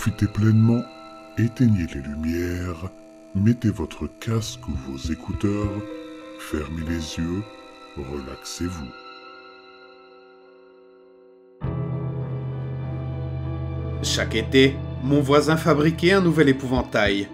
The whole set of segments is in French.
Profitez pleinement, éteignez les lumières, mettez votre casque ou vos écouteurs, fermez les yeux, relaxez-vous. Chaque été, mon voisin fabriquait un nouvel épouvantail.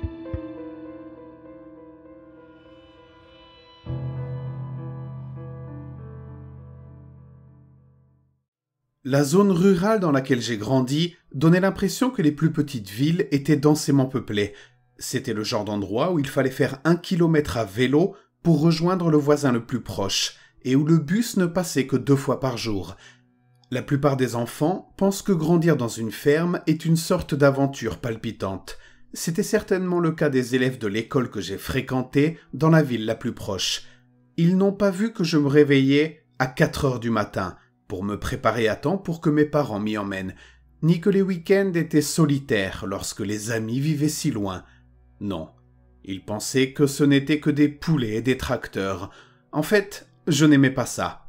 La zone rurale dans laquelle j'ai grandi donnait l'impression que les plus petites villes étaient densément peuplées. C'était le genre d'endroit où il fallait faire 1 kilomètre à vélo pour rejoindre le voisin le plus proche, et où le bus ne passait que 2 fois par jour. La plupart des enfants pensent que grandir dans une ferme est une sorte d'aventure palpitante. C'était certainement le cas des élèves de l'école que j'ai fréquentée dans la ville la plus proche. Ils n'ont pas vu que je me réveillais à 4 heures du matin, pour me préparer à temps pour que mes parents m'y emmènent, ni que les week-ends étaient solitaires lorsque les amis vivaient si loin. Non, ils pensaient que ce n'était que des poulets et des tracteurs. En fait, je n'aimais pas ça.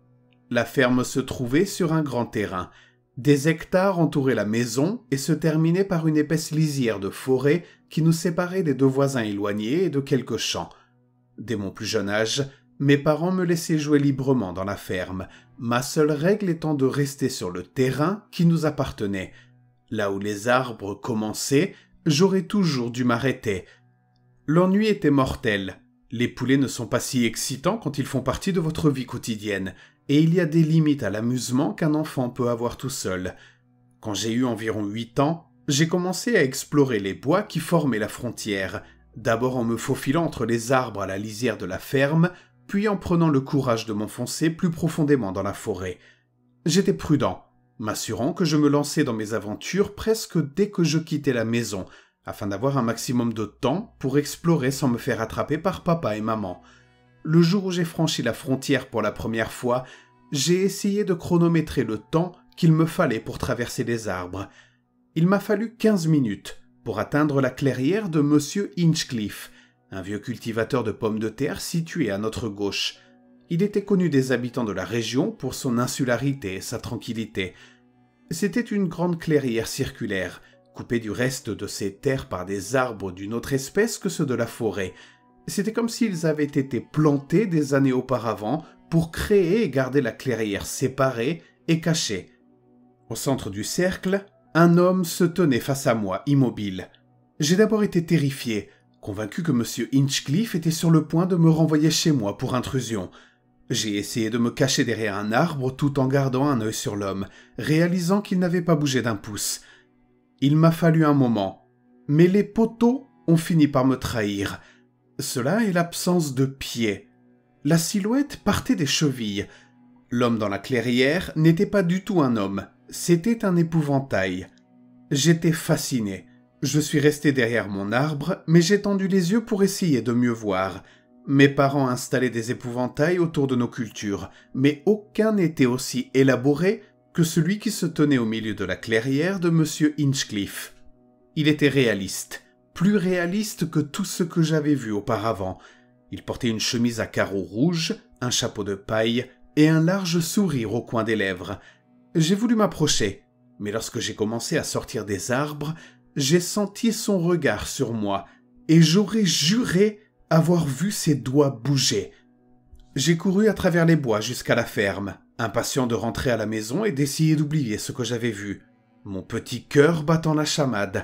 La ferme se trouvait sur un grand terrain. Des hectares entouraient la maison et se terminaient par une épaisse lisière de forêt qui nous séparait des 2 voisins éloignés et de quelques champs. Dès mon plus jeune âge, mes parents me laissaient jouer librement dans la ferme, ma seule règle étant de rester sur le terrain qui nous appartenait. Là où les arbres commençaient, j'aurais toujours dû m'arrêter. L'ennui était mortel. Les poulets ne sont pas si excitants quand ils font partie de votre vie quotidienne, et il y a des limites à l'amusement qu'un enfant peut avoir tout seul. Quand j'ai eu environ 8 ans, j'ai commencé à explorer les bois qui formaient la frontière, d'abord en me faufilant entre les arbres à la lisière de la ferme, puis en prenant le courage de m'enfoncer plus profondément dans la forêt. J'étais prudent, m'assurant que je me lançais dans mes aventures presque dès que je quittais la maison, afin d'avoir un maximum de temps pour explorer sans me faire attraper par papa et maman. Le jour où j'ai franchi la frontière pour la première fois, j'ai essayé de chronométrer le temps qu'il me fallait pour traverser les arbres. Il m'a fallu 15 minutes pour atteindre la clairière de Monsieur Hinchcliffe, un vieux cultivateur de pommes de terre situé à notre gauche. Il était connu des habitants de la région pour son insularité et sa tranquillité. C'était une grande clairière circulaire, coupée du reste de ses terres par des arbres d'une autre espèce que ceux de la forêt. C'était comme s'ils avaient été plantés des années auparavant pour créer et garder la clairière séparée et cachée. Au centre du cercle, un homme se tenait face à moi, immobile. J'ai d'abord été terrifié, convaincu que M. Hinchcliffe était sur le point de me renvoyer chez moi pour intrusion. J'ai essayé de me cacher derrière un arbre tout en gardant un œil sur l'homme, réalisant qu'il n'avait pas bougé d'un pouce. Il m'a fallu un moment, mais les poteaux ont fini par me trahir. Cela est l'absence de pieds. La silhouette partait des chevilles. L'homme dans la clairière n'était pas du tout un homme, c'était un épouvantail. J'étais fasciné. Je suis resté derrière mon arbre, mais j'ai tendu les yeux pour essayer de mieux voir. Mes parents installaient des épouvantails autour de nos cultures, mais aucun n'était aussi élaboré que celui qui se tenait au milieu de la clairière de M. Hinchcliffe. Il était réaliste, plus réaliste que tout ce que j'avais vu auparavant. Il portait une chemise à carreaux rouges, un chapeau de paille et un large sourire au coin des lèvres. J'ai voulu m'approcher, mais lorsque j'ai commencé à sortir des arbres, j'ai senti son regard sur moi, et j'aurais juré avoir vu ses doigts bouger. J'ai couru à travers les bois jusqu'à la ferme, impatient de rentrer à la maison et d'essayer d'oublier ce que j'avais vu, mon petit cœur battant la chamade.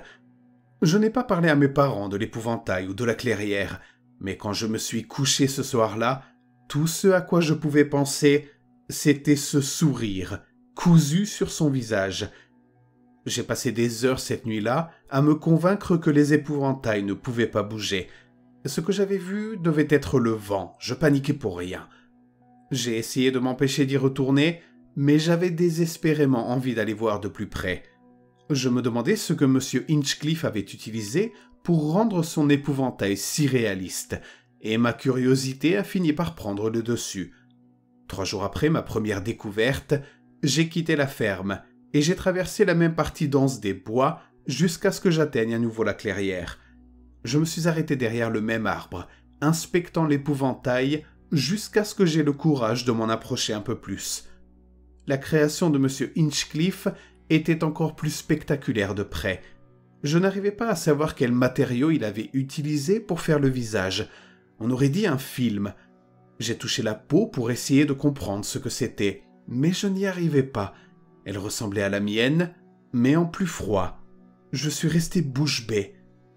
Je n'ai pas parlé à mes parents de l'épouvantail ou de la clairière, mais quand je me suis couché ce soir-là, tout ce à quoi je pouvais penser, c'était ce sourire, cousu sur son visage. J'ai passé des heures cette nuit-là à me convaincre que les épouvantails ne pouvaient pas bouger. Ce que j'avais vu devait être le vent, je paniquais pour rien. J'ai essayé de m'empêcher d'y retourner, mais j'avais désespérément envie d'aller voir de plus près. Je me demandais ce que M. Hinchcliffe avait utilisé pour rendre son épouvantail si réaliste, et ma curiosité a fini par prendre le dessus. 3 jours après ma première découverte, j'ai quitté la ferme, et j'ai traversé la même partie dense des bois jusqu'à ce que j'atteigne à nouveau la clairière. Je me suis arrêté derrière le même arbre, inspectant l'épouvantail jusqu'à ce que j'aie le courage de m'en approcher un peu plus. La création de M. Hinchcliffe était encore plus spectaculaire de près. Je n'arrivais pas à savoir quel matériau il avait utilisé pour faire le visage. On aurait dit un film. J'ai touché la peau pour essayer de comprendre ce que c'était, mais je n'y arrivais pas. Elle ressemblait à la mienne, mais en plus froid. Je suis resté bouche bée.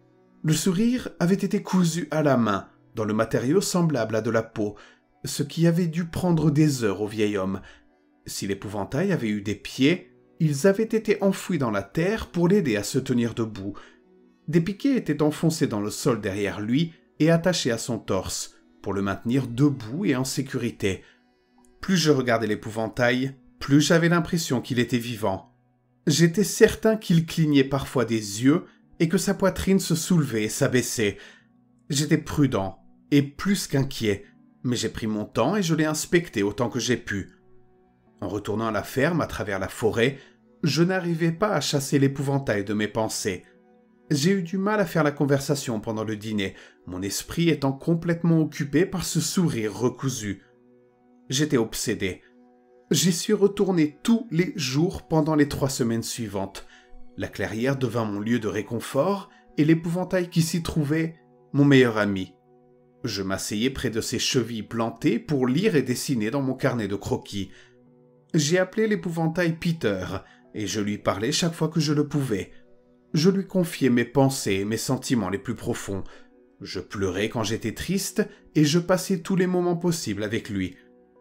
Le sourire avait été cousu à la main, dans le matériau semblable à de la peau, ce qui avait dû prendre des heures au vieil homme. Si l'épouvantail avait eu des pieds, ils avaient été enfouis dans la terre pour l'aider à se tenir debout. Des piquets étaient enfoncés dans le sol derrière lui et attachés à son torse, pour le maintenir debout et en sécurité. Plus je regardais l'épouvantail, plus j'avais l'impression qu'il était vivant. J'étais certain qu'il clignait parfois des yeux et que sa poitrine se soulevait et s'abaissait. J'étais prudent et plus qu'inquiet, mais j'ai pris mon temps et je l'ai inspecté autant que j'ai pu. En retournant à la ferme à travers la forêt, je n'arrivais pas à chasser l'épouvantail de mes pensées. J'ai eu du mal à faire la conversation pendant le dîner, mon esprit étant complètement occupé par ce sourire recousu. J'étais obsédé. J'y suis retourné tous les jours pendant les 3 semaines suivantes. La clairière devint mon lieu de réconfort et l'épouvantail qui s'y trouvait, mon meilleur ami. Je m'asseyais près de ses chevilles plantées pour lire et dessiner dans mon carnet de croquis. J'ai appelé l'épouvantail Peter et je lui parlais chaque fois que je le pouvais. Je lui confiais mes pensées et mes sentiments les plus profonds. Je pleurais quand j'étais triste et je passais tous les moments possibles avec lui.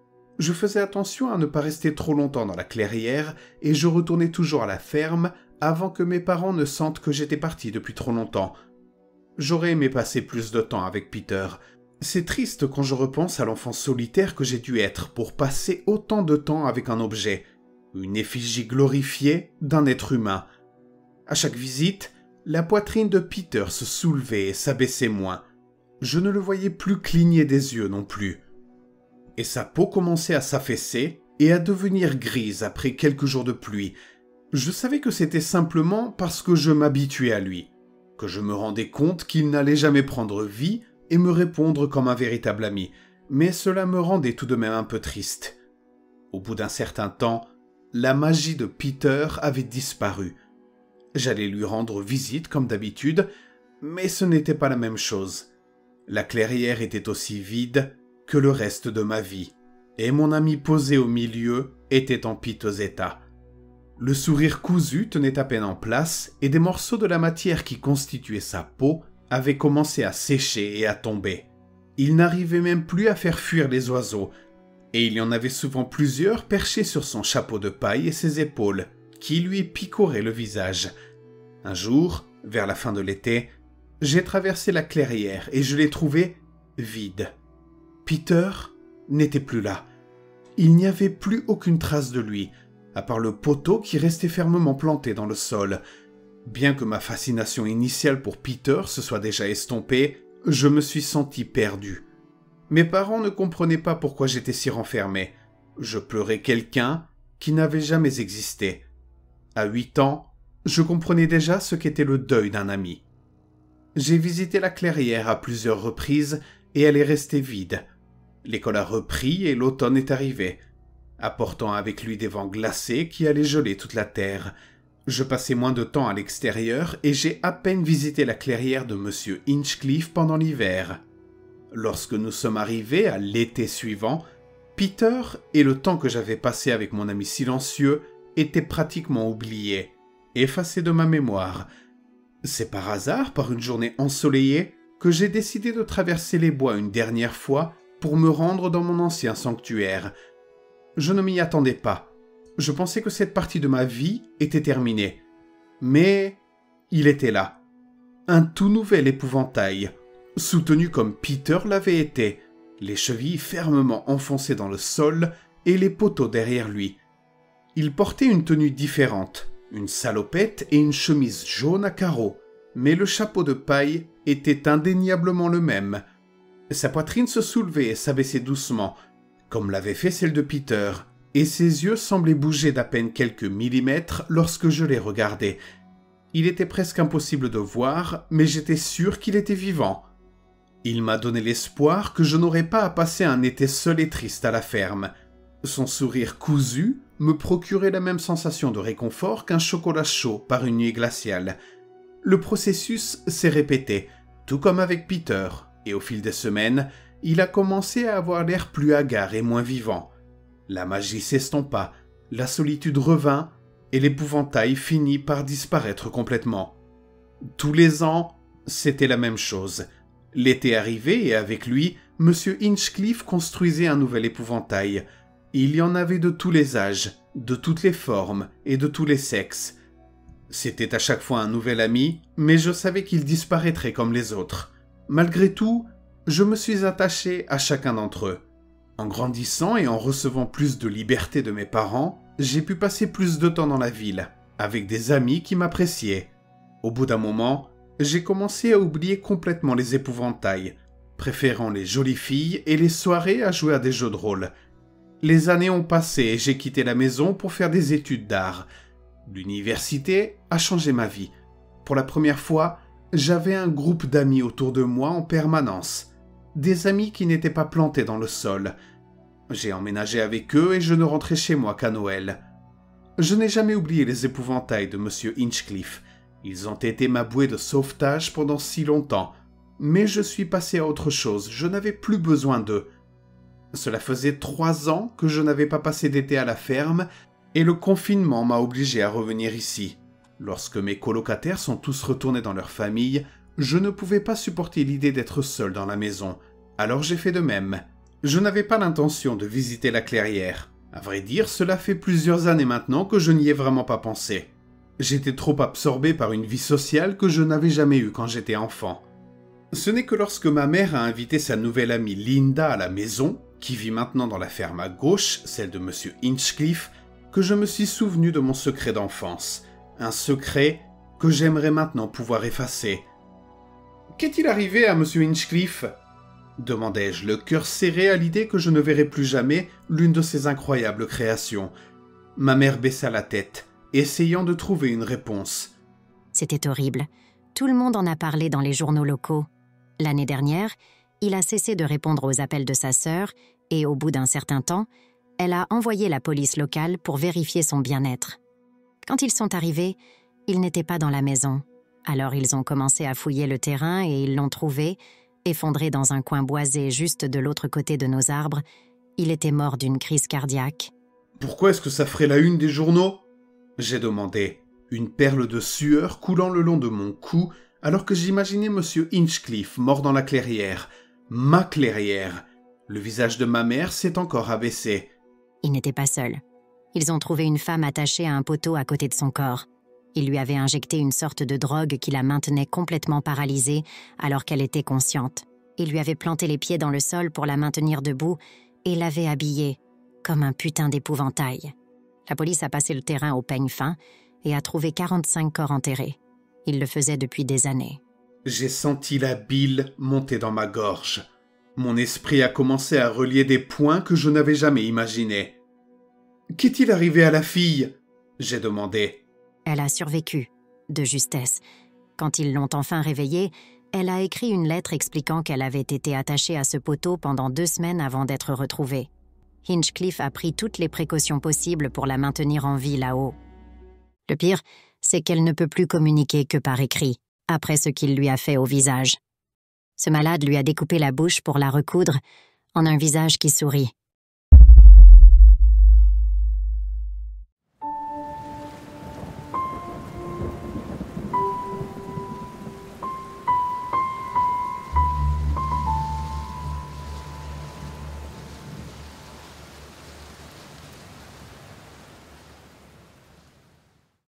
Je faisais attention à ne pas rester trop longtemps dans la clairière et je retournais toujours à la ferme avant que mes parents ne sentent que j'étais parti depuis trop longtemps. J'aurais aimé passer plus de temps avec Peter. C'est triste quand je repense à l'enfant solitaire que j'ai dû être pour passer autant de temps avec un objet, une effigie glorifiée d'un être humain. À chaque visite, la poitrine de Peter se soulevait et s'abaissait moins. Je ne le voyais plus cligner des yeux non plus. Et sa peau commençait à s'affaisser et à devenir grise après quelques jours de pluie. Je savais que c'était simplement parce que je m'habituais à lui, que je me rendais compte qu'il n'allait jamais prendre vie et me répondre comme un véritable ami, mais cela me rendait tout de même un peu triste. Au bout d'un certain temps, la magie de Peter avait disparu. J'allais lui rendre visite comme d'habitude, mais ce n'était pas la même chose. La clairière était aussi vide que le reste de ma vie, et mon ami posé au milieu était en piteux état. Le sourire cousu tenait à peine en place, et des morceaux de la matière qui constituait sa peau avaient commencé à sécher et à tomber. Il n'arrivait même plus à faire fuir les oiseaux, et il y en avait souvent plusieurs perchés sur son chapeau de paille et ses épaules, qui lui picoraient le visage. Un jour, vers la fin de l'été, j'ai traversé la clairière et je l'ai trouvé vide. Peter n'était plus là. Il n'y avait plus aucune trace de lui, à part le poteau qui restait fermement planté dans le sol. Bien que ma fascination initiale pour Peter se soit déjà estompée, je me suis senti perdu. Mes parents ne comprenaient pas pourquoi j'étais si renfermé. Je pleurais quelqu'un qui n'avait jamais existé. À 8 ans, je comprenais déjà ce qu'était le deuil d'un ami. J'ai visité la clairière à plusieurs reprises et elle est restée vide. L'école a repris et l'automne est arrivé, apportant avec lui des vents glacés qui allaient geler toute la terre. Je passais moins de temps à l'extérieur et j'ai à peine visité la clairière de M. Hinchcliffe pendant l'hiver. Lorsque nous sommes arrivés à l'été suivant, Peter et le temps que j'avais passé avec mon ami silencieux étaient pratiquement oubliés, effacés de ma mémoire. C'est par hasard, par une journée ensoleillée, que j'ai décidé de traverser les bois une dernière fois pour me rendre dans mon ancien sanctuaire. Je ne m'y attendais pas. Je pensais que cette partie de ma vie était terminée. Mais il était là. Un tout nouvel épouvantail, soutenu comme Peter l'avait été, les chevilles fermement enfoncées dans le sol et les poteaux derrière lui. Il portait une tenue différente, une salopette et une chemise jaune à carreaux, mais le chapeau de paille était indéniablement le même. Sa poitrine se soulevait et s'abaissait doucement, comme l'avait fait celle de Peter, et ses yeux semblaient bouger d'à peine quelques millimètres lorsque je les regardais. Il était presque impossible de voir, mais j'étais sûr qu'il était vivant. Il m'a donné l'espoir que je n'aurais pas à passer un été seul et triste à la ferme. Son sourire cousu me procurait la même sensation de réconfort qu'un chocolat chaud par une nuit glaciale. Le processus s'est répété, tout comme avec Peter, et au fil des semaines, il a commencé à avoir l'air plus hagard et moins vivant. La magie s'estompa, la solitude revint, et l'épouvantail finit par disparaître complètement. Tous les ans, c'était la même chose. L'été arrivait et avec lui, M. Hinchcliffe construisait un nouvel épouvantail. Il y en avait de tous les âges, de toutes les formes et de tous les sexes. C'était à chaque fois un nouvel ami, mais je savais qu'il disparaîtrait comme les autres. Malgré tout, je me suis attaché à chacun d'entre eux. En grandissant et en recevant plus de liberté de mes parents, j'ai pu passer plus de temps dans la ville, avec des amis qui m'appréciaient. Au bout d'un moment, j'ai commencé à oublier complètement les épouvantails, préférant les jolies filles et les soirées à jouer à des jeux de rôle. Les années ont passé et j'ai quitté la maison pour faire des études d'art. L'université a changé ma vie. Pour la première fois, j'avais un groupe d'amis autour de moi en permanence. Des amis qui n'étaient pas plantés dans le sol. J'ai emménagé avec eux et je ne rentrais chez moi qu'à Noël. Je n'ai jamais oublié les épouvantails de M. Hinchcliffe. Ils ont été ma bouée de sauvetage pendant si longtemps. Mais je suis passé à autre chose, je n'avais plus besoin d'eux. Cela faisait 3 ans que je n'avais pas passé d'été à la ferme et le confinement m'a obligé à revenir ici. Lorsque mes colocataires sont tous retournés dans leur famille, je ne pouvais pas supporter l'idée d'être seul dans la maison. Alors j'ai fait de même. Je n'avais pas l'intention de visiter la clairière. À vrai dire, cela fait plusieurs années maintenant que je n'y ai vraiment pas pensé. J'étais trop absorbé par une vie sociale que je n'avais jamais eue quand j'étais enfant. Ce n'est que lorsque ma mère a invité sa nouvelle amie Linda à la maison, qui vit maintenant dans la ferme à gauche, celle de M. Hinchcliffe, que je me suis souvenu de mon secret d'enfance. Un secret que j'aimerais maintenant pouvoir effacer. « Qu'est-il arrivé à M. Hinchcliffe ?» demandai-je, le cœur serré à l'idée que je ne verrais plus jamais l'une de ces incroyables créations. Ma mère baissa la tête, essayant de trouver une réponse. C'était horrible. Tout le monde en a parlé dans les journaux locaux. L'année dernière, il a cessé de répondre aux appels de sa sœur et, au bout d'un certain temps, elle a envoyé la police locale pour vérifier son bien-être. Quand ils sont arrivés, il n'était pas dans la maison. Alors ils ont commencé à fouiller le terrain et ils l'ont trouvé, effondré dans un coin boisé juste de l'autre côté de nos arbres. Il était mort d'une crise cardiaque. « Pourquoi est-ce que ça ferait la une des journaux ?» j'ai demandé, une perle de sueur coulant le long de mon cou, alors que j'imaginais M. Hinchcliffe mort dans la clairière. Ma clairière. Le visage de ma mère s'est encore abaissé. Il n'était pas seul. Ils ont trouvé une femme attachée à un poteau à côté de son corps. Ils lui avaient injecté une sorte de drogue qui la maintenait complètement paralysée alors qu'elle était consciente. Ils lui avaient planté les pieds dans le sol pour la maintenir debout et l'avaient habillée comme un putain d'épouvantail. La police a passé le terrain au peigne fin et a trouvé 45 corps enterrés. Il le faisait depuis des années. J'ai senti la bile monter dans ma gorge. Mon esprit a commencé à relier des points que je n'avais jamais imaginés. « Qu'est-il arrivé à la fille ?» j'ai demandé. Elle a survécu, de justesse. Quand ils l'ont enfin réveillée, elle a écrit une lettre expliquant qu'elle avait été attachée à ce poteau pendant 2 semaines avant d'être retrouvée. Hinchcliffe a pris toutes les précautions possibles pour la maintenir en vie là-haut. Le pire, c'est qu'elle ne peut plus communiquer que par écrit, après ce qu'il lui a fait au visage. Ce malade lui a découpé la bouche pour la recoudre en un visage qui sourit.